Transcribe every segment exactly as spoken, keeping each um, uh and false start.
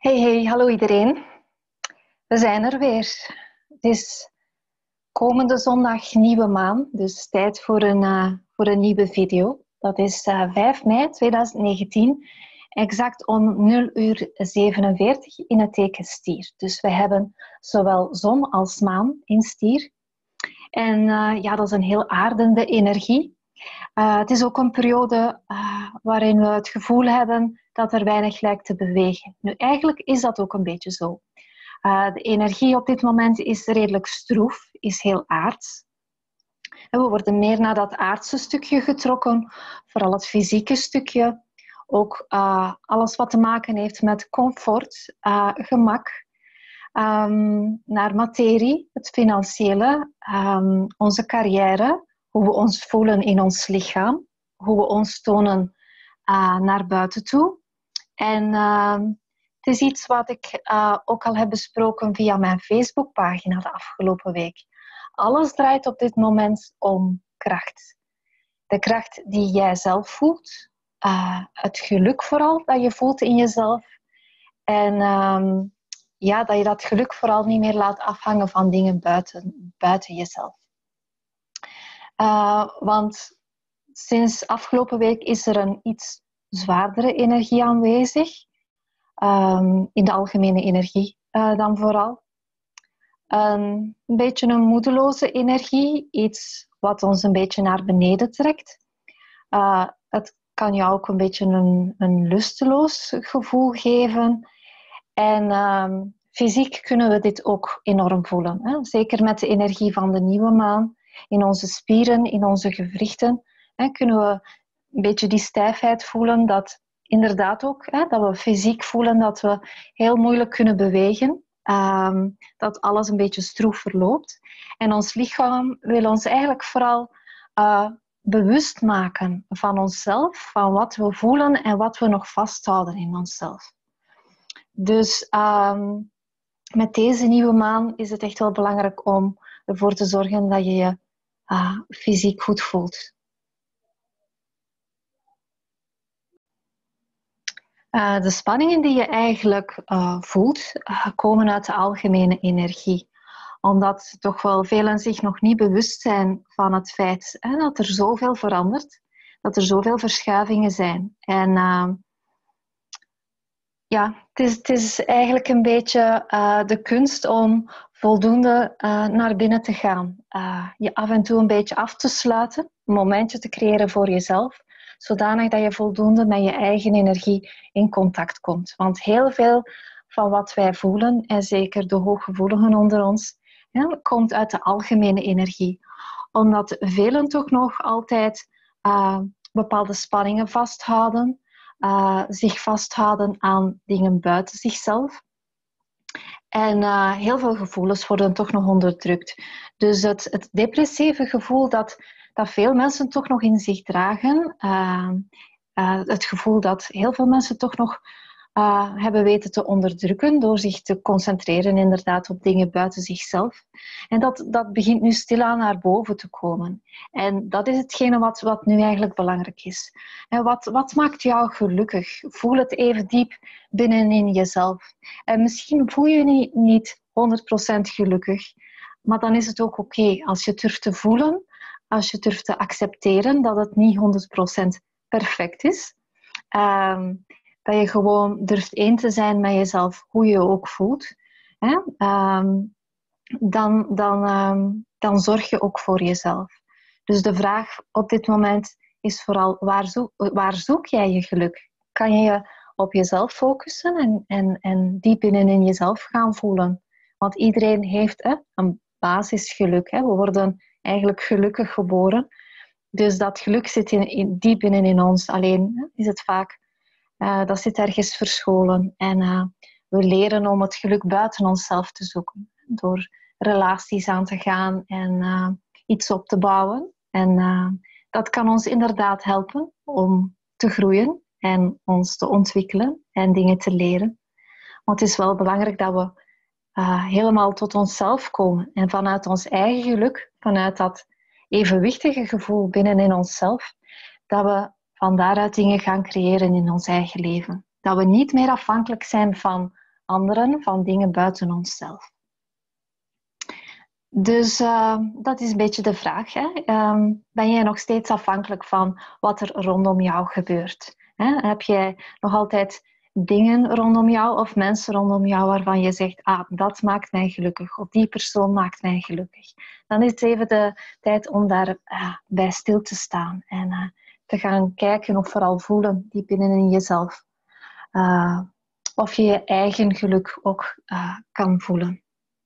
Hey, hey, hallo iedereen. We zijn er weer. Het is komende zondag nieuwe maan, dus tijd voor een, uh, voor een nieuwe video. Dat is uh, vijf mei tweeduizend negentien, exact om nul uur zevenenveertig in het teken Stier. Dus we hebben zowel zon als maan in Stier. En uh, ja, dat is een heel aardende energie. Uh, het is ook een periode uh, waarin we het gevoel hebben dat er weinig lijkt te bewegen. Nu, eigenlijk is dat ook een beetje zo. Uh, de energie op dit moment is redelijk stroef, is heel aards. En we worden meer naar dat aardse stukje getrokken, vooral het fysieke stukje. Ook uh, alles wat te maken heeft met comfort, uh, gemak, um, naar materie, het financiële, um, onze carrière, hoe we ons voelen in ons lichaam, hoe we ons tonen uh, naar buiten toe. En uh, het is iets wat ik uh, ook al heb besproken via mijn Facebookpagina de afgelopen week. Alles draait op dit moment om kracht. De kracht die jij zelf voelt, uh, het geluk vooral dat je voelt in jezelf. En um, ja, dat je dat geluk vooral niet meer laat afhangen van dingen buiten, buiten jezelf. Uh, want sinds afgelopen week is er een iets zwaardere energie aanwezig. Um, in de algemene energie uh, dan vooral. Um, een beetje een moedeloze energie. Iets wat ons een beetje naar beneden trekt. Uh, het kan jou ook een beetje een, een lusteloos gevoel geven. En um, fysiek kunnen we dit ook enorm voelen. Hè? Zeker met de energie van de nieuwe maan. In onze spieren, in onze gewrichten. Hè, kunnen we een beetje die stijfheid voelen. Dat inderdaad ook, hè, dat we fysiek voelen dat we heel moeilijk kunnen bewegen. Um, dat alles een beetje stroef verloopt. En ons lichaam wil ons eigenlijk vooral uh, bewust maken van onszelf. Van wat we voelen en wat we nog vasthouden in onszelf. Dus um, met deze nieuwe maan is het echt wel belangrijk om ervoor te zorgen dat je je uh, fysiek goed voelt. Uh, de spanningen die je eigenlijk uh, voelt, uh, komen uit de algemene energie. Omdat toch wel velen zich nog niet bewust zijn van het feit hè, dat er zoveel verandert. Dat er zoveel verschuivingen zijn. En uh, ja, het is, het is eigenlijk een beetje uh, de kunst om voldoende uh, naar binnen te gaan. Uh, je af en toe een beetje af te sluiten. Een momentje te creëren voor jezelf. Zodanig dat je voldoende met je eigen energie in contact komt. Want heel veel van wat wij voelen, en zeker de hooggevoeligen onder ons, ja, komt uit de algemene energie. Omdat velen toch nog altijd uh, bepaalde spanningen vasthouden, uh, zich vasthouden aan dingen buiten zichzelf. En uh, heel veel gevoelens worden toch nog onderdrukt. Dus het, het depressieve gevoel dat... dat veel mensen toch nog in zich dragen. Uh, uh, het gevoel dat heel veel mensen toch nog uh, hebben weten te onderdrukken door zich te concentreren inderdaad op dingen buiten zichzelf. En dat, dat begint nu stilaan naar boven te komen. En dat is hetgene wat, wat nu eigenlijk belangrijk is. En wat, wat maakt jou gelukkig? Voel het even diep binnenin jezelf. En misschien voel je je niet, niet honderd procent gelukkig, maar dan is het ook oké okay als je durft te voelen. Als je durft te accepteren dat het niet honderd procent perfect is. Um, dat je gewoon durft één te zijn met jezelf, hoe je je ook voelt. Hè? Um, dan, dan, um, dan zorg je ook voor jezelf. Dus de vraag op dit moment is vooral, waar zoek, waar zoek jij je geluk? Kan je je op jezelf focussen en, en, en diep binnenin jezelf gaan voelen? Want iedereen heeft hè, een basisgeluk. Hè? We worden eigenlijk gelukkig geboren. Dus dat geluk zit in, in, diep binnen in ons. Alleen hè, is het vaak, uh, dat zit ergens verscholen. En uh, we leren om het geluk buiten onszelf te zoeken. Door relaties aan te gaan en uh, iets op te bouwen. En uh, dat kan ons inderdaad helpen om te groeien en ons te ontwikkelen en dingen te leren. Want het is wel belangrijk dat we Uh, helemaal tot onszelf komen. En vanuit ons eigen geluk, vanuit dat evenwichtige gevoel binnenin onszelf, dat we van daaruit dingen gaan creëren in ons eigen leven. Dat we niet meer afhankelijk zijn van anderen, van dingen buiten onszelf. Dus uh, dat is een beetje de vraag. Hè? Um, ben jij nog steeds afhankelijk van wat er rondom jou gebeurt? Hè? Heb jij nog altijd dingen rondom jou of mensen rondom jou waarvan je zegt, ah, dat maakt mij gelukkig of die persoon maakt mij gelukkig? Dan is het even de tijd om daarbij uh, bij stil te staan en uh, te gaan kijken of vooral voelen diep in jezelf. Uh, of je je eigen geluk ook uh, kan voelen.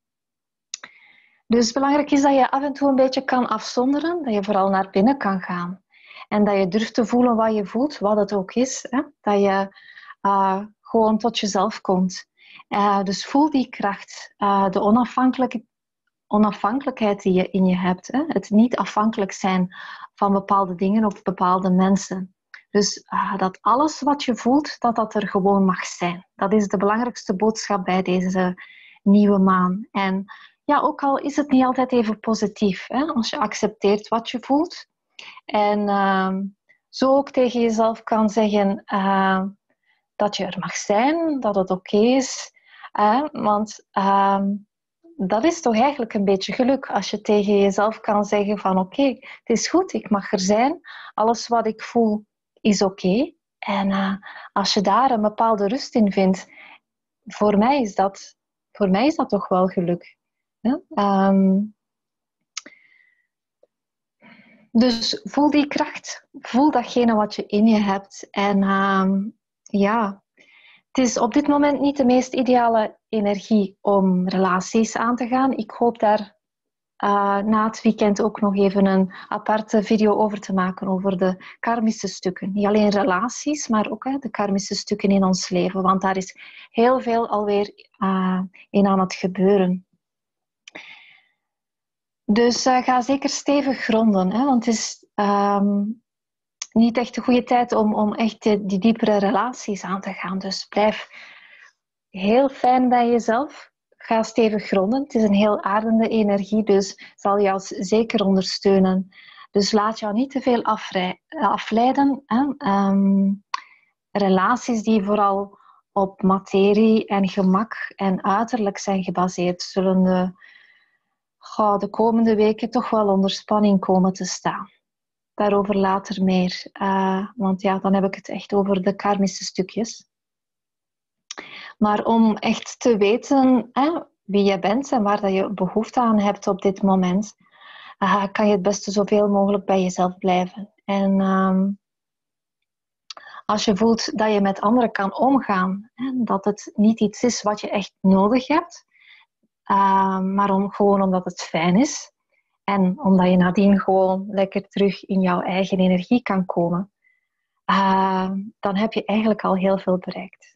Dus belangrijk is dat je af en toe een beetje kan afzonderen, dat je vooral naar binnen kan gaan. En dat je durft te voelen wat je voelt, wat het ook is. Hè? Dat je uh, gewoon tot jezelf komt. Uh, dus voel die kracht, uh, de onafhankelijke, onafhankelijkheid die je in je hebt. Hè? Het niet afhankelijk zijn van bepaalde dingen of bepaalde mensen. Dus uh, dat alles wat je voelt, dat dat er gewoon mag zijn. Dat is de belangrijkste boodschap bij deze nieuwe maan. En ja, ook al is het niet altijd even positief, hè? Als je accepteert wat je voelt. En uh, zo ook tegen jezelf kan zeggen uh, dat je er mag zijn, dat het oké is. Uh, want uh, dat is toch eigenlijk een beetje geluk. Als je tegen jezelf kan zeggen van oké, okay, het is goed, ik mag er zijn. Alles wat ik voel is oké. Okay. En uh, als je daar een bepaalde rust in vindt, voor mij is dat, voor mij is dat toch wel geluk. Ja, um, dus voel die kracht, voel datgene wat je in je hebt. En um, ja, het is op dit moment niet de meest ideale energie om relaties aan te gaan. Ik hoop daar uh, na het weekend ook nog even een aparte video over te maken, over de karmische stukken. Niet alleen relaties, maar ook hè, de karmische stukken in ons leven. Want daar is heel veel alweer uh, in aan het gebeuren. Dus uh, ga zeker stevig gronden, hè? Want het is um, niet echt de goede tijd om, om echt die, die diepere relaties aan te gaan. Dus blijf heel fijn bij jezelf. Ga stevig gronden. Het is een heel aardende energie, dus zal jou zeker ondersteunen. Dus laat jou niet te veel afrij, afleiden. Hè? Um, relaties die vooral op materie en gemak en uiterlijk zijn gebaseerd, zullen de Ga de komende weken toch wel onder spanning komen te staan. Daarover later meer. Uh, want ja, dan heb ik het echt over de karmische stukjes. Maar om echt te weten hè, wie je bent en waar dat je behoefte aan hebt op dit moment, uh, kan je het beste zoveel mogelijk bij jezelf blijven. En um, als je voelt dat je met anderen kan omgaan, hè, dat het niet iets is wat je echt nodig hebt, Uh, maar om, gewoon omdat het fijn is. En omdat je nadien gewoon lekker terug in jouw eigen energie kan komen. Uh, dan heb je eigenlijk al heel veel bereikt.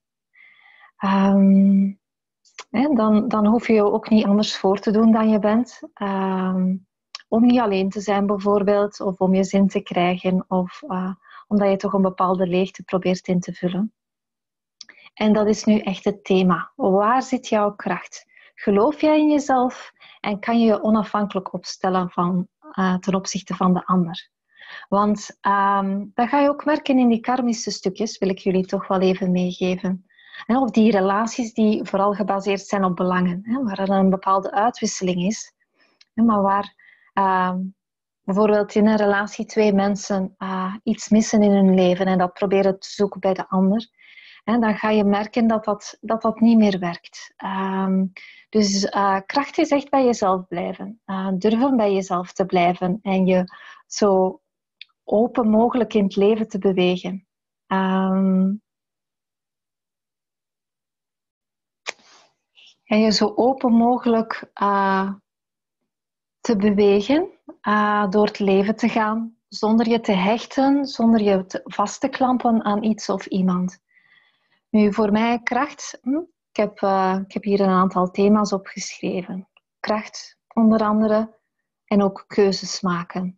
Um, hè, dan, dan hoef je je ook niet anders voor te doen dan je bent. Um, om niet alleen te zijn bijvoorbeeld. Of om je zin te krijgen. Of uh, omdat je toch een bepaalde leegte probeert in te vullen. En dat is nu echt het thema. Waar zit jouw kracht? Geloof jij in jezelf en kan je je onafhankelijk opstellen van, uh, ten opzichte van de ander? Want um, dat ga je ook merken in die karmische stukjes, wil ik jullie toch wel even meegeven. He, of die relaties die vooral gebaseerd zijn op belangen, he, waar er een bepaalde uitwisseling is. He, maar waar um, bijvoorbeeld in een relatie twee mensen uh, iets missen in hun leven en dat proberen te zoeken bij de ander. En dan ga je merken dat dat, dat, dat niet meer werkt. Um, dus uh, kracht is echt bij jezelf blijven. Uh, durven bij jezelf te blijven. En je zo open mogelijk in het leven te bewegen. Um, en je zo open mogelijk uh, te bewegen. Uh, door het leven te gaan. Zonder je te hechten. Zonder je te vast te klampen aan iets of iemand. Nu, voor mij kracht, hm, ik, heb, uh, ik heb hier een aantal thema's opgeschreven. Kracht, onder andere, en ook keuzes maken.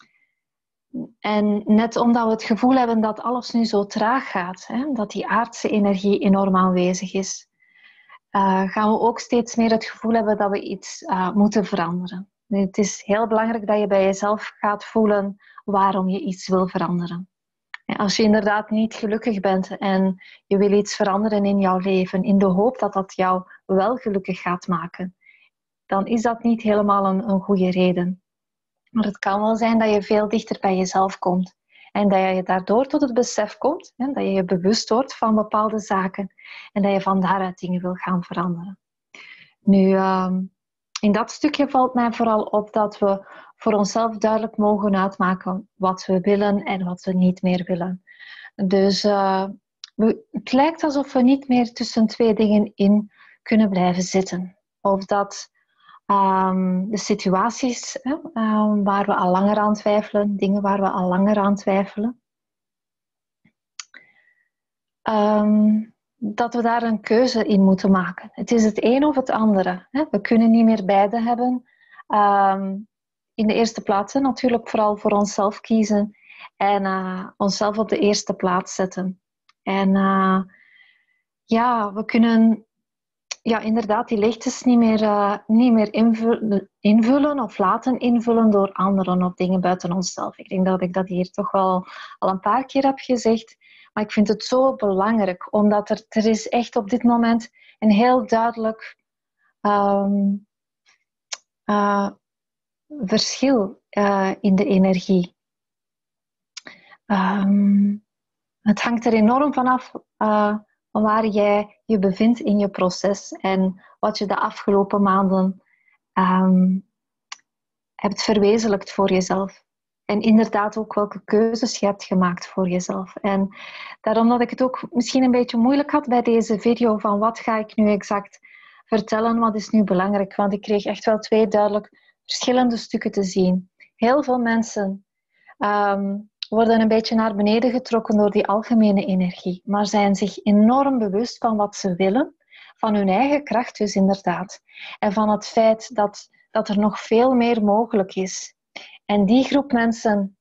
En net omdat we het gevoel hebben dat alles nu zo traag gaat, hè, dat die aardse energie enorm aanwezig is, uh, gaan we ook steeds meer het gevoel hebben dat we iets uh, moeten veranderen. Nu, het is heel belangrijk dat je bij jezelf gaat voelen waarom je iets wil veranderen. Als je inderdaad niet gelukkig bent en je wil iets veranderen in jouw leven, in de hoop dat dat jou wel gelukkig gaat maken, dan is dat niet helemaal een, een goede reden. Maar het kan wel zijn dat je veel dichter bij jezelf komt. En dat je daardoor tot het besef komt, hè, dat je je bewust wordt van bepaalde zaken en dat je van daaruit dingen wil gaan veranderen. Nu, uh, in dat stukje valt mij vooral op dat we voor onszelf duidelijk mogen uitmaken wat we willen en wat we niet meer willen. Dus uh, we, het lijkt alsof we niet meer tussen twee dingen in kunnen blijven zitten. Of dat um, de situaties hè, um, waar we al langer aan twijfelen, dingen waar we al langer aan twijfelen, um, dat we daar een keuze in moeten maken. Het is het een of het andere. Hè. We kunnen niet meer beide hebben. Um, in de eerste plaats natuurlijk vooral voor onszelf kiezen en uh, onszelf op de eerste plaats zetten. En uh, ja, we kunnen ja, inderdaad die leegtes niet meer, uh, niet meer invullen, invullen of laten invullen door anderen of dingen buiten onszelf. Ik denk dat ik dat hier toch wel al een paar keer heb gezegd. Maar ik vind het zo belangrijk, omdat er, er is echt op dit moment een heel duidelijk um, uh, verschil uh, in de energie. Um, het hangt er enorm vanaf uh, van waar jij je bevindt in je proces en wat je de afgelopen maanden um, hebt verwezenlijkt voor jezelf. En inderdaad ook welke keuzes je hebt gemaakt voor jezelf. En daarom dat ik het ook misschien een beetje moeilijk had bij deze video van wat ga ik nu exact vertellen, wat is nu belangrijk. Want ik kreeg echt wel twee duidelijk verschillende stukken te zien. Heel veel mensen um, worden een beetje naar beneden getrokken door die algemene energie, maar zijn zich enorm bewust van wat ze willen, van hun eigen kracht dus inderdaad. En van het feit dat, dat er nog veel meer mogelijk is. En die groep mensen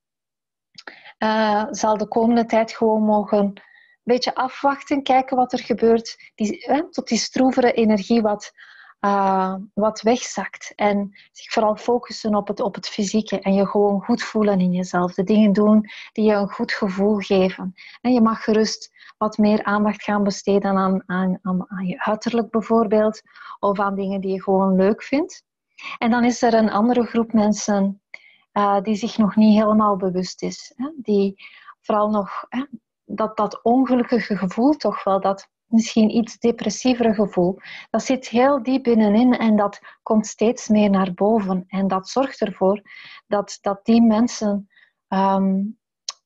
uh, zal de komende tijd gewoon mogen een beetje afwachten, kijken wat er gebeurt, die, eh, tot die stroevere energie wat, uh, wat wegzakt. En zich vooral focussen op het, op het fysieke en je gewoon goed voelen in jezelf. De dingen doen die je een goed gevoel geven. En je mag gerust wat meer aandacht gaan besteden aan, aan, aan, aan je uiterlijk bijvoorbeeld, of aan dingen die je gewoon leuk vindt. En dan is er een andere groep mensen Uh, die zich nog niet helemaal bewust is. Hè? Die vooral nog hè, dat, dat ongelukkige gevoel toch wel, dat misschien iets depressievere gevoel, dat zit heel diep binnenin en dat komt steeds meer naar boven. En dat zorgt ervoor dat, dat die mensen um,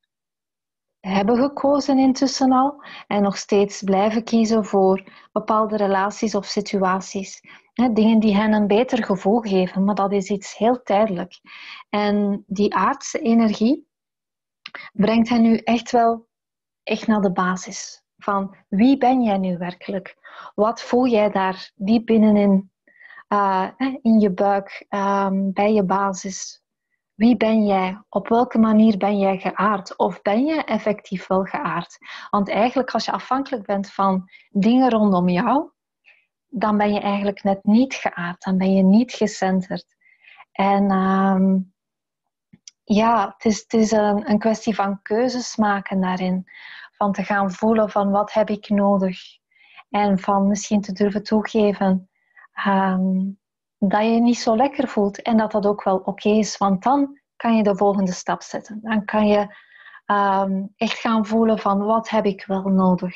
hebben gekozen intussen al en nog steeds blijven kiezen voor bepaalde relaties of situaties. Hè, dingen die hen een beter gevoel geven, maar dat is iets heel tijdelijk. En die aardse energie brengt hen nu echt wel echt naar de basis. Van wie ben jij nu werkelijk? Wat voel jij daar diep binnenin, uh, in je buik, um, bij je basis? Wie ben jij? Op welke manier ben jij geaard? Of ben je effectief wel geaard? Want eigenlijk als je afhankelijk bent van dingen rondom jou, dan ben je eigenlijk net niet geaard. Dan ben je niet gecenterd. En um, ja, het is, het is een, een kwestie van keuzes maken daarin. Van te gaan voelen van wat heb ik nodig. En van misschien te durven toegeven um, dat je je niet zo lekker voelt. En dat dat ook wel oké is. Want dan kan je de volgende stap zetten. Dan kan je um, echt gaan voelen van wat heb ik wel nodig.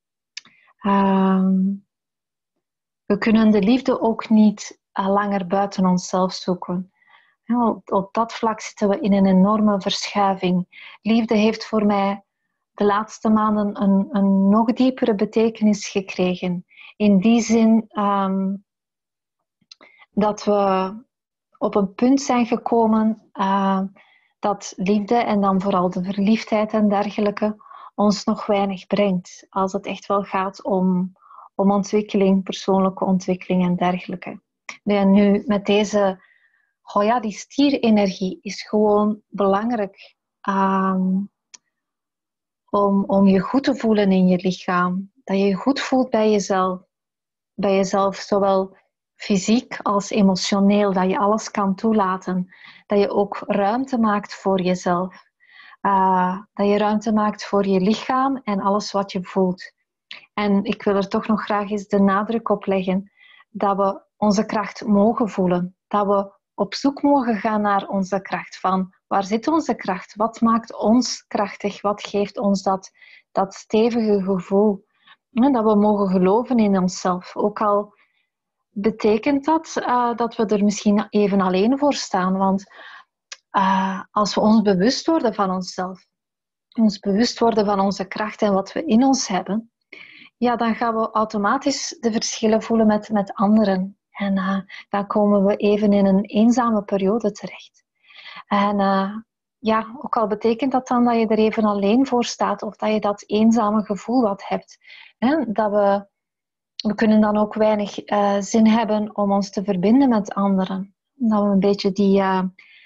Um, we kunnen de liefde ook niet uh, langer buiten onszelf zoeken. Op, op dat vlak zitten we in een enorme verschuiving. Liefde heeft voor mij de laatste maanden een, een nog diepere betekenis gekregen. In die zin um, dat we op een punt zijn gekomen uh, dat liefde en dan vooral de verliefdheid en dergelijke ons nog weinig brengt. Als het echt wel gaat om, om ontwikkeling, persoonlijke ontwikkeling en dergelijke. En nu met deze, oh ja, die stierenergie is gewoon belangrijk um, om, om je goed te voelen in je lichaam. Dat je je goed voelt bij jezelf. Bij jezelf, zowel fysiek als emotioneel. Dat je alles kan toelaten. Dat je ook ruimte maakt voor jezelf. Uh, dat je ruimte maakt voor je lichaam en alles wat je voelt. En ik wil er toch nog graag eens de nadruk op leggen dat we onze kracht mogen voelen. Dat we op zoek mogen gaan naar onze kracht. Van waar zit onze kracht? Wat maakt ons krachtig? Wat geeft ons dat, dat stevige gevoel? En dat we mogen geloven in onszelf. Ook al betekent dat uh, dat we er misschien even alleen voor staan. Want uh, als we ons bewust worden van onszelf, ons bewust worden van onze kracht en wat we in ons hebben, ja, dan gaan we automatisch de verschillen voelen met, met anderen. En uh, dan komen we even in een eenzame periode terecht. En uh, ja, ook al betekent dat dan dat je er even alleen voor staat, of dat je dat eenzame gevoel wat hebt. Hè? Dat we, we kunnen dan ook weinig uh, zin hebben om ons te verbinden met anderen. Dat we een beetje die, uh,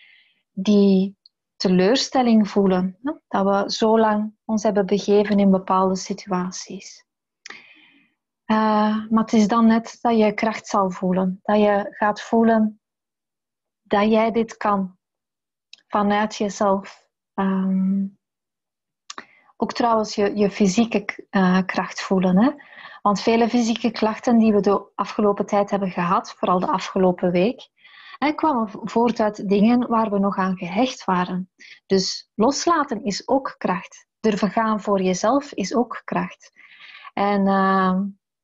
die teleurstelling voelen. Hè? Dat we zo lang ons hebben begeven in bepaalde situaties. Uh, maar het is dan net dat je kracht zal voelen. Dat je gaat voelen dat jij dit kan. Vanuit jezelf. Um, ook trouwens je, je fysieke uh, kracht voelen. Hè? Want vele fysieke klachten die we de afgelopen tijd hebben gehad, vooral de afgelopen week, hè, kwamen voort uit dingen waar we nog aan gehecht waren. Dus loslaten is ook kracht. Durven gaan voor jezelf is ook kracht. En uh,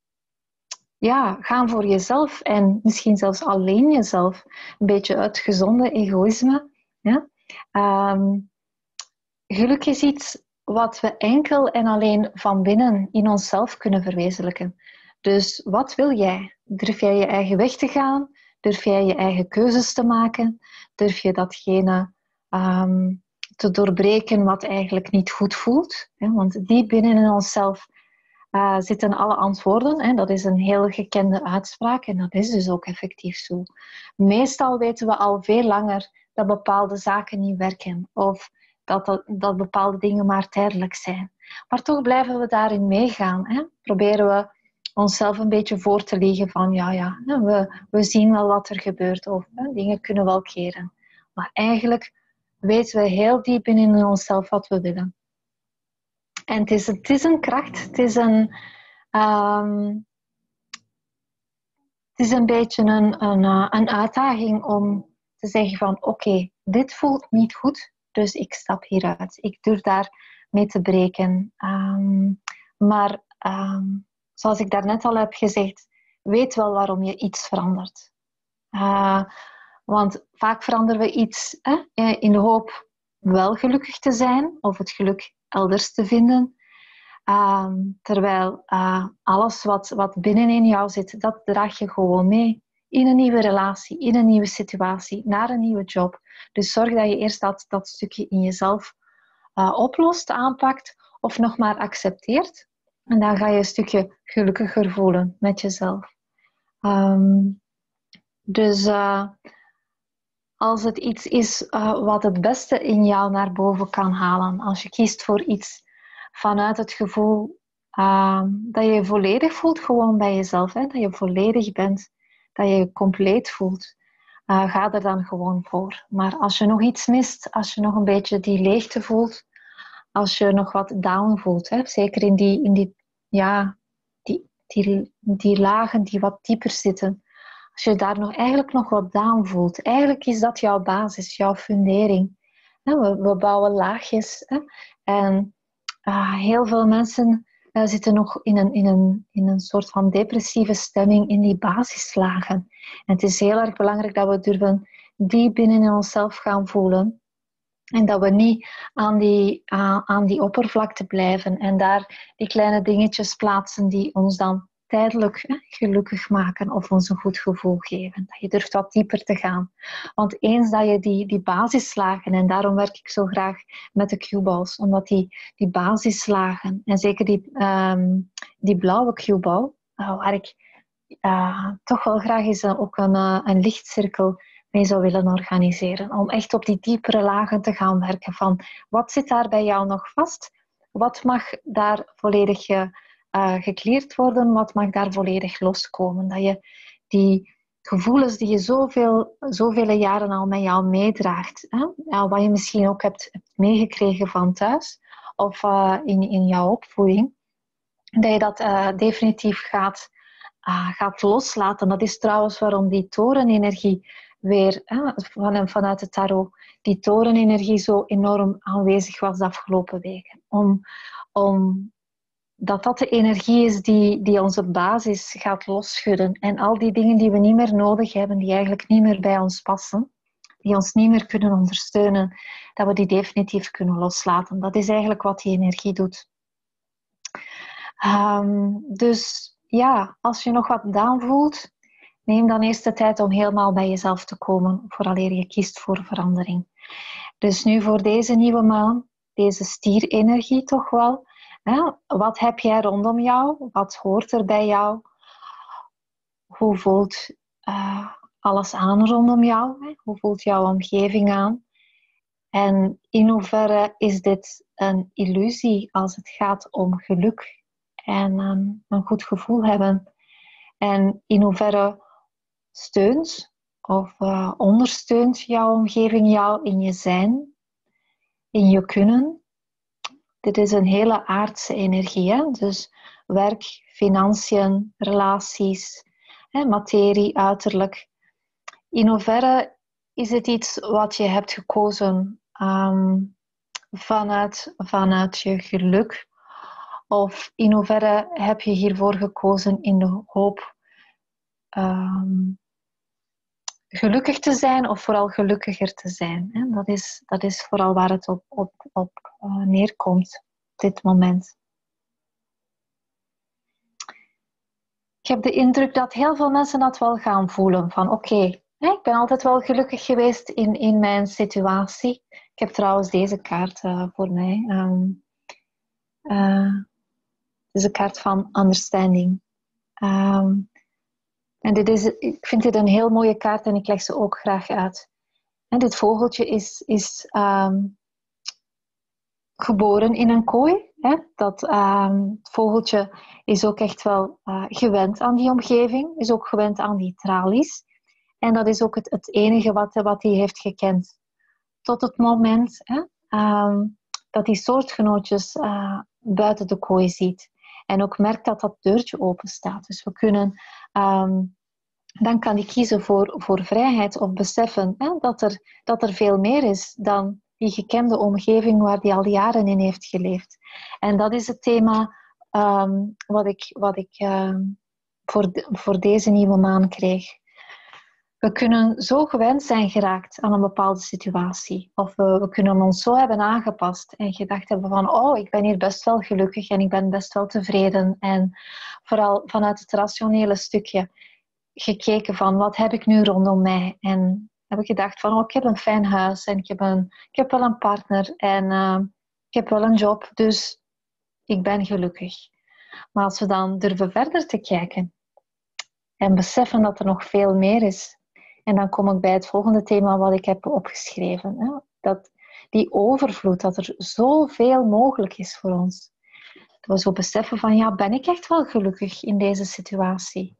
ja, gaan voor jezelf en misschien zelfs alleen jezelf. Een beetje uit gezonde egoïsme. Ja? Um, geluk is iets wat we enkel en alleen van binnen in onszelf kunnen verwezenlijken. Dus wat wil jij? Durf jij je eigen weg te gaan? Durf jij je eigen keuzes te maken? Durf je datgene um, te doorbreken wat eigenlijk niet goed voelt? Ja, want diep binnen in onszelf uh, zitten alle antwoorden. Hè? Dat is een heel gekende uitspraak en dat is dus ook effectief zo. Meestal weten we al veel langer dat bepaalde zaken niet werken of dat, dat, dat bepaalde dingen maar tijdelijk zijn. Maar toch blijven we daarin meegaan. Hè? Proberen we onszelf een beetje voor te liegen van ja, ja, we, we zien wel wat er gebeurt of hè, dingen kunnen wel keren. Maar eigenlijk weten we heel diep binnen in onszelf wat we willen. En het is, het is een kracht, het is een, um, het is een beetje een, een, een uitdaging om te zeggen van oké, okay, dit voelt niet goed, dus ik stap hieruit. Ik durf daar mee te breken. Um, maar um, zoals ik daarnet al heb gezegd, weet wel waarom je iets verandert. Uh, want vaak veranderen we iets hè, in de hoop wel gelukkig te zijn of het geluk elders te vinden. Um, terwijl uh, alles wat, wat binnenin jou zit, dat draag je gewoon mee. In een nieuwe relatie, in een nieuwe situatie, naar een nieuwe job. Dus zorg dat je eerst dat, dat stukje in jezelf uh, oplost, aanpakt of nog maar accepteert. En dan ga je een stukje gelukkiger voelen met jezelf. Um, dus uh, als het iets is uh, wat het beste in jou naar boven kan halen, als je kiest voor iets vanuit het gevoel uh, dat je je volledig voelt gewoon bij jezelf, hè? Dat je volledig bent, dat je je compleet voelt, uh, ga er dan gewoon voor. Maar als je nog iets mist, als je nog een beetje die leegte voelt, als je nog wat down voelt, hè? Zeker in die, in die, ja, die, die, die lagen die wat dieper zitten, als je daar nog, eigenlijk nog wat down voelt, eigenlijk is dat jouw basis, jouw fundering. We, we bouwen laagjes hè? En Uh, heel veel mensen uh, zitten nog in een, in, een, in een soort van depressieve stemming in die basislagen. En het is heel erg belangrijk dat we durven diep binnen in onszelf gaan voelen. En dat we niet aan die, uh, aan die oppervlakte blijven. En daar die kleine dingetjes plaatsen die ons dan tijdelijk hè, gelukkig maken of ons een goed gevoel geven. Dat je durft wat dieper te gaan. Want eens dat je die, die basislagen, en daarom werk ik zo graag met de cueballs, omdat die, die basislagen, en zeker die, um, die blauwe cueball, uh, waar ik uh, toch wel graag eens uh, ook een, uh, een lichtcirkel mee zou willen organiseren. Om echt op die diepere lagen te gaan werken van wat zit daar bij jou nog vast? Wat mag daar volledig uh, Uh, gecleared worden, wat mag daar volledig loskomen. Dat je die, gevoelens die je zoveel, zoveel jaren al met jou meedraagt. Hè? Ja, wat je misschien ook hebt, hebt meegekregen van thuis of uh, in, in jouw opvoeding. Dat je dat uh, definitief gaat, uh, gaat loslaten. Dat is trouwens waarom die torenenergie weer, uh, van, vanuit het tarot, die torenenergie zo enorm aanwezig was de afgelopen weken. Om, om dat dat de energie is die, die onze basis gaat losschudden. En al die dingen die we niet meer nodig hebben, die eigenlijk niet meer bij ons passen, die ons niet meer kunnen ondersteunen, dat we die definitief kunnen loslaten. Dat is eigenlijk wat die energie doet. Um, dus ja, als je nog wat down voelt, neem dan eerst de tijd om helemaal bij jezelf te komen, vooraleer je kiest voor verandering. Dus nu voor deze nieuwe maan, deze stierenergie toch wel. Hè? Wat heb jij rondom jou? Wat hoort er bij jou? Hoe voelt uh, alles aan rondom jou? Hè? Hoe voelt jouw omgeving aan? En in hoeverre is dit een illusie als het gaat om geluk en um, een goed gevoel hebben? En in hoeverre steunt of uh, ondersteunt jouw omgeving jou in je zijn, in je kunnen? Dit is een hele aardse energie, hè? Dus werk, financiën, relaties, hè, materie, uiterlijk. In hoeverre is het iets wat je hebt gekozen um, vanuit, vanuit je geluk? Of in hoeverre heb je hiervoor gekozen in de hoop um, gelukkig te zijn of vooral gelukkiger te zijn? Hè? Dat is, dat is vooral waar het op, op, op uh, neerkomt op dit moment. Ik heb de indruk dat heel veel mensen dat wel gaan voelen. Van oké, okay, ik ben altijd wel gelukkig geweest in, in mijn situatie. Ik heb trouwens deze kaart uh, voor mij. Um, uh, het is een kaart van understanding. Um, en dit is, ik vind dit een heel mooie kaart en ik leg ze ook graag uit. En dit vogeltje is, is um, geboren in een kooi. Hè? Dat um, het vogeltje is ook echt wel uh, gewend aan die omgeving, is ook gewend aan die tralies. En dat is ook het, het enige wat, wat hij heeft gekend. Tot het moment hè, um, dat hij soortgenootjes uh, buiten de kooi ziet. En ook merkt dat dat deurtje open staat. Dus we kunnen, um, dan kan hij kiezen voor, voor vrijheid of beseffen hè, dat, er, dat er veel meer is dan die gekende omgeving waar hij al jaren in heeft geleefd. En dat is het thema um, wat ik, wat ik um, voor, de, voor deze nieuwe maan kreeg. We kunnen zo gewend zijn geraakt aan een bepaalde situatie. Of we, we kunnen ons zo hebben aangepast en gedacht hebben van oh, ik ben hier best wel gelukkig en ik ben best wel tevreden. En vooral vanuit het rationele stukje gekeken van wat heb ik nu rondom mij. En heb ik gedacht van oh, ik heb een fijn huis en ik heb, een, ik heb wel een partner en uh, ik heb wel een job, dus ik ben gelukkig. Maar als we dan durven verder te kijken en beseffen dat er nog veel meer is. En dan kom ik bij het volgende thema wat ik heb opgeschreven. Hè? Dat die overvloed, dat er zoveel mogelijk is voor ons. Dat we zo beseffen van, ja, ben ik echt wel gelukkig in deze situatie?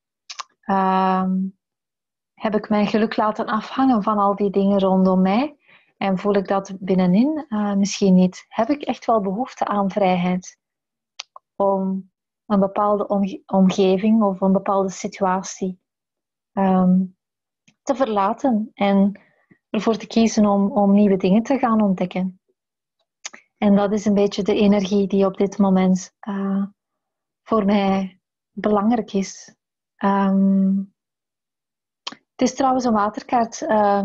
Um, heb ik mijn geluk laten afhangen van al die dingen rondom mij? En voel ik dat binnenin? Uh, misschien niet. Heb ik echt wel behoefte aan vrijheid? Om een bepaalde omge- omgeving of een bepaalde situatie um, te verlaten en ervoor te kiezen om, om nieuwe dingen te gaan ontdekken. En dat is een beetje de energie die op dit moment uh, voor mij belangrijk is. Um, het is trouwens een waterkaart, uh,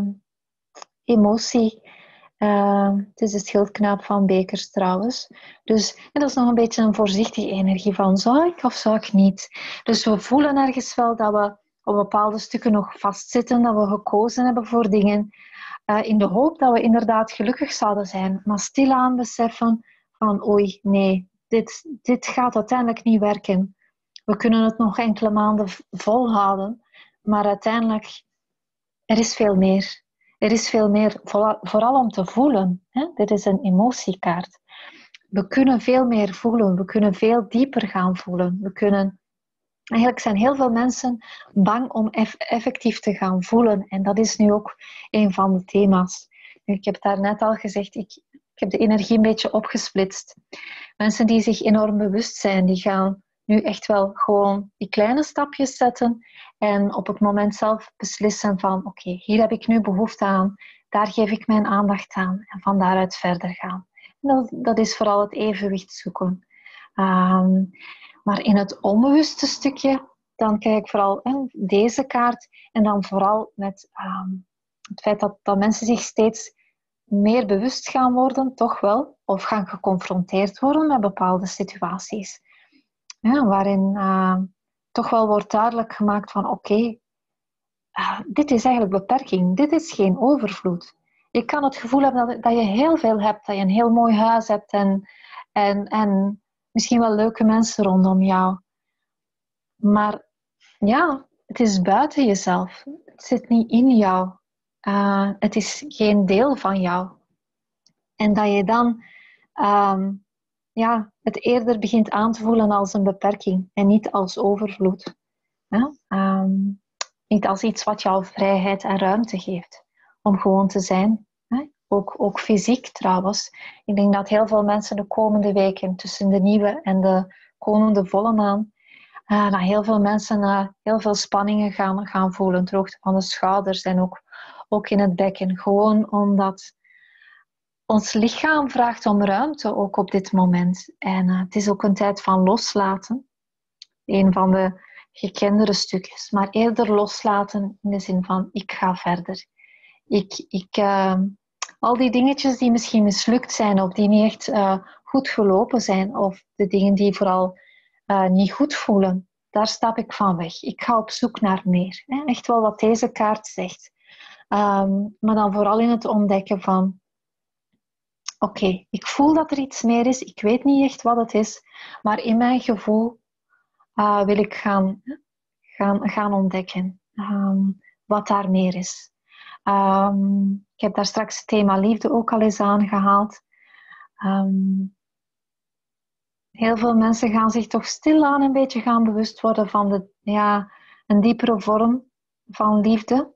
emotie. Uh, het is de schildknaap van Bekers trouwens. Dus en dat is nog een beetje een voorzichtige energie van zou ik of zou ik niet. Dus we voelen ergens wel dat we op bepaalde stukken nog vastzitten, dat we gekozen hebben voor dingen uh, in de hoop dat we inderdaad gelukkig zouden zijn, maar stilaan beseffen van oei, nee, dit, dit gaat uiteindelijk niet werken. We kunnen het nog enkele maanden volhouden, maar uiteindelijk, er is veel meer. Er is veel meer, vooral om te voelen. Hè? Dit is een emotiekaart. We kunnen veel meer voelen, we kunnen veel dieper gaan voelen. We kunnen Eigenlijk zijn heel veel mensen bang om eff- effectief te gaan voelen. En dat is nu ook een van de thema's. Nu, ik heb het daarnet al gezegd, ik, ik heb de energie een beetje opgesplitst. Mensen die zich enorm bewust zijn, die gaan nu echt wel gewoon die kleine stapjes zetten en op het moment zelf beslissen van oké, okay, hier heb ik nu behoefte aan, daar geef ik mijn aandacht aan en van daaruit verder gaan. En dat, dat is vooral het evenwicht zoeken. Um, maar in het onbewuste stukje, dan kijk ik vooral hè, deze kaart en dan vooral met um, het feit dat, dat mensen zich steeds meer bewust gaan worden, toch wel, of gaan geconfronteerd worden met bepaalde situaties. Ja, waarin uh, toch wel wordt duidelijk gemaakt van oké, okay, uh, dit is eigenlijk beperking, dit is geen overvloed. Je kan het gevoel hebben dat, dat je heel veel hebt, dat je een heel mooi huis hebt en, en, en misschien wel leuke mensen rondom jou. Maar ja, het is buiten jezelf. Het zit niet in jou. Uh, het is geen deel van jou. En dat je dan um, ja, het eerder begint aan te voelen als een beperking en niet als overvloed. Ja? Um, niet als iets wat jou vrijheid en ruimte geeft om gewoon te zijn. Hè? Ook, ook fysiek trouwens. Ik denk dat heel veel mensen de komende weken tussen de nieuwe en de komende volle maan uh, dat heel veel mensen uh, heel veel spanningen gaan, gaan voelen. Droogte van de schouders en ook, ook in het bekken. Gewoon omdat ons lichaam vraagt om ruimte ook op dit moment. En uh, het is ook een tijd van loslaten. Een van de gekendere stukjes. Maar eerder loslaten in de zin van ik ga verder. Ik, ik, uh, al die dingetjes die misschien mislukt zijn of die niet echt uh, goed gelopen zijn of de dingen die vooral uh, niet goed voelen, daar stap ik van weg. Ik ga op zoek naar meer. Hè? Echt wel wat deze kaart zegt. Um, maar dan vooral in het ontdekken van oké, okay, ik voel dat er iets meer is. Ik weet niet echt wat het is. Maar in mijn gevoel uh, wil ik gaan, gaan, gaan ontdekken um, wat daar meer is. Um, ik heb daar straks het thema liefde ook al eens aangehaald. Um, heel veel mensen gaan zich toch stilaan een beetje gaan bewust worden van de, ja, een diepere vorm van liefde.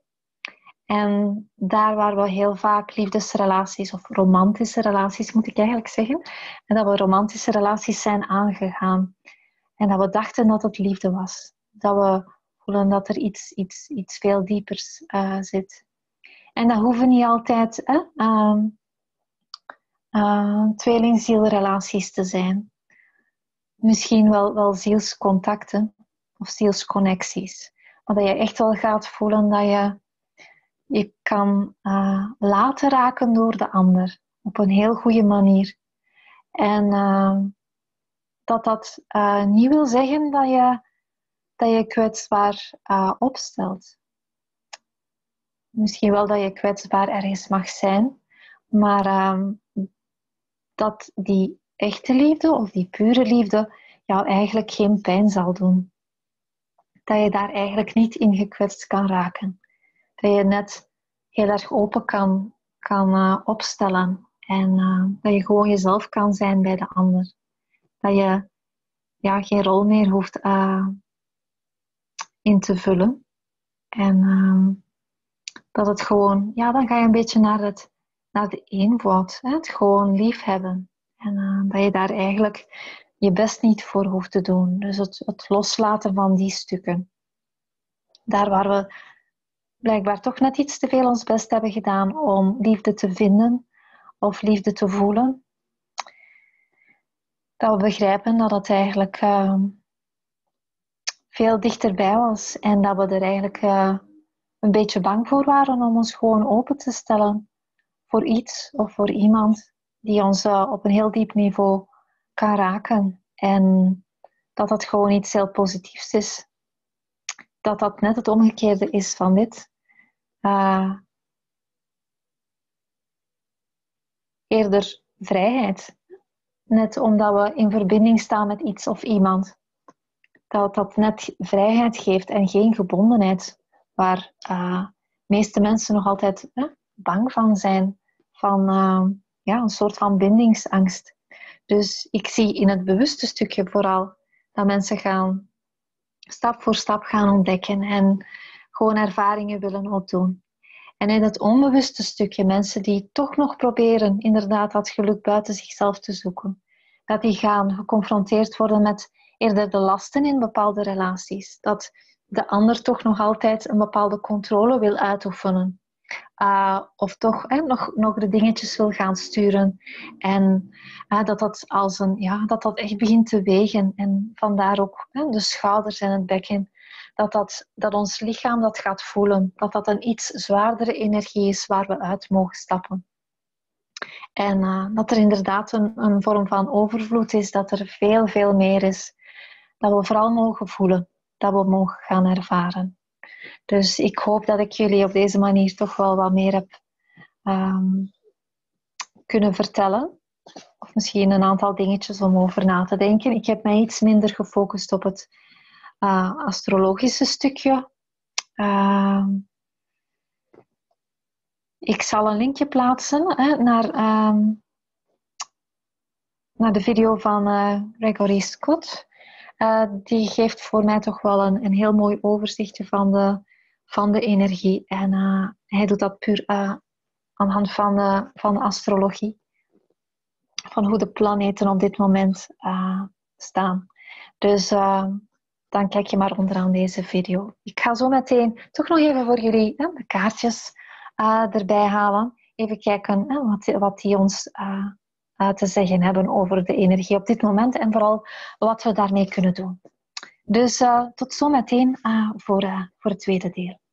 En daar waar we heel vaak liefdesrelaties of romantische relaties, moet ik eigenlijk zeggen, en dat we romantische relaties zijn aangegaan. En dat we dachten dat het liefde was. Dat we voelen dat er iets, iets, iets veel diepers uh, zit. En dat hoeven niet altijd hè, uh, uh, tweelingzielrelaties te zijn. Misschien wel, wel zielscontacten of zielsconnecties. Maar dat je echt wel gaat voelen dat je je kan uh, laten raken door de ander. Op een heel goede manier. En uh, dat dat uh, niet wil zeggen dat je dat je kwetsbaar uh, opstelt. Misschien wel dat je kwetsbaar ergens mag zijn, maar um, dat die echte liefde of die pure liefde jou eigenlijk geen pijn zal doen. Dat je daar eigenlijk niet in gekwetst kan raken. Dat je net heel erg open kan, kan uh, opstellen en uh, dat je gewoon jezelf kan zijn bij de ander. Dat je ja, geen rol meer hoeft uh, in te vullen. En uh, dat het gewoon, ja, dan ga je een beetje naar, het, naar de eenvoud. Hè? Het gewoon lief hebben. En uh, dat je daar eigenlijk je best niet voor hoeft te doen. Dus het, het loslaten van die stukken. Daar waar we blijkbaar toch net iets te veel ons best hebben gedaan om liefde te vinden of liefde te voelen. Dat we begrijpen dat het eigenlijk uh, veel dichterbij was. En dat we er eigenlijk uh, een beetje bang voor waren om ons gewoon open te stellen voor iets of voor iemand die ons uh, op een heel diep niveau kan raken. En dat dat gewoon iets heel positiefs is. Dat dat net het omgekeerde is van dit. Uh, eerder vrijheid. Net omdat we in verbinding staan met iets of iemand. Dat dat net vrijheid geeft en geen gebondenheid. Waar uh, de meeste mensen nog altijd uh, bang van zijn. Van uh, ja, een soort van bindingsangst. Dus ik zie in het bewuste stukje vooral dat mensen gaan stap voor stap gaan ontdekken en gewoon ervaringen willen opdoen. En in het onbewuste stukje, mensen die toch nog proberen inderdaad dat geluk buiten zichzelf te zoeken, dat die gaan geconfronteerd worden met eerder de lasten in bepaalde relaties. Dat de ander toch nog altijd een bepaalde controle wil uitoefenen. Uh, of toch eh, nog, nog de dingetjes wil gaan sturen. En uh, dat, dat, als een, ja, dat dat echt begint te wegen. En vandaar ook eh, de schouders en het bekken. Dat, dat, dat ons lichaam dat gaat voelen. Dat dat een iets zwaardere energie is waar we uit mogen stappen. En uh, dat er inderdaad een, een vorm van overvloed is. Dat er veel, veel meer is. Dat we vooral mogen voelen. Dat we mogen gaan ervaren. Dus ik hoop dat ik jullie op deze manier toch wel wat meer heb um, kunnen vertellen. Of misschien een aantal dingetjes om over na te denken. Ik heb mij iets minder gefocust op het uh, astrologische stukje. Uh, ik zal een linkje plaatsen hè, naar, um, naar de video van uh, Gregory Scott. Uh, die geeft voor mij toch wel een, een heel mooi overzichtje van de, van de energie. En uh, hij doet dat puur uh, aan de hand van de, van de astrologie. Van hoe de planeten op dit moment uh, staan. Dus uh, dan kijk je maar onderaan deze video. Ik ga zo meteen toch nog even voor jullie hè, de kaartjes uh, erbij halen. Even kijken hè, wat, wat die ons uh, uh, te zeggen hebben over de energie op dit moment. En vooral wat we daarmee kunnen doen. Dus uh, tot zo meteen uh, voor, uh, voor het tweede deel.